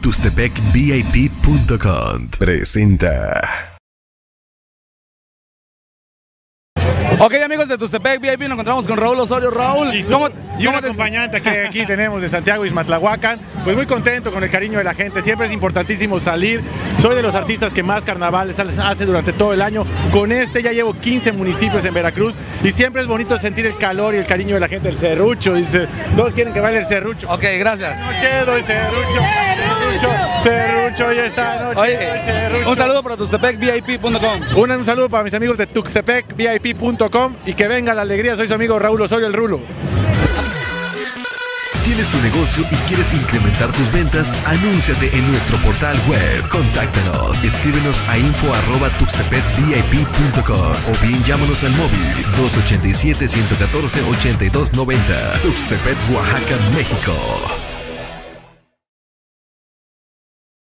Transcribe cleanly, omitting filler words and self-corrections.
TuxtepecVIP.com presenta. Ok, amigos de Tuxtepec VIP, nos encontramos con Raúl Osorio. Raúl, y un acompañante que aquí tenemos de Santiago Ixmatlahuacán. Pues muy contento con el cariño de la gente. Siempre es importantísimo salir. Soy de los artistas que más carnavales hace durante todo el año. Con este ya llevo 15 municipios en Veracruz y siempre es bonito sentir el calor y el cariño de la gente. El serrucho, dice, todos quieren que baile el serrucho. Ok, gracias. Nochedo, el serrucho, ya esta noche. Oye, un saludo para TuxtepecVIP.com. Un saludo para mis amigos de TuxtepecVIP.com y que venga la alegría. Soy su amigo Raúl Osorio, el Rulo. ¿Tienes tu negocio y quieres incrementar tus ventas? Anúnciate en nuestro portal web. Contáctanos. Escríbenos a info@tuxtepecvip.com o bien llámanos al móvil 287-114-8290. Tuxtepec, Oaxaca, México.